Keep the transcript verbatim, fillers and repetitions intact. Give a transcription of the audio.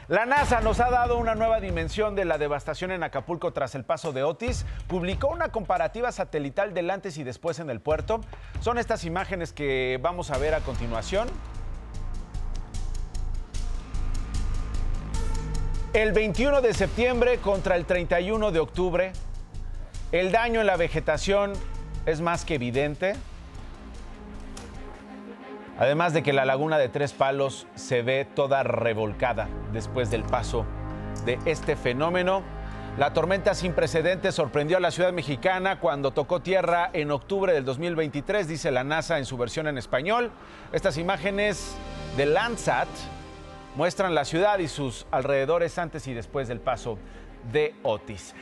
La NASA nos ha dado una nueva dimensión de la devastación en Acapulco tras el paso de Otis. Publicó una comparativa satelital del antes y después en el puerto. Son estas imágenes que vamos a ver a continuación. El veintiuno de septiembre contra el treinta y uno de octubre. El daño en la vegetación es más que evidente. Además de que la laguna de Tres Palos se ve toda revolcada después del paso de este fenómeno. La tormenta sin precedentes sorprendió a la ciudad mexicana cuando tocó tierra en octubre del dos mil veintitrés, dice la NASA en su versión en español. Estas imágenes de Landsat muestran la ciudad y sus alrededores antes y después del paso de Otis.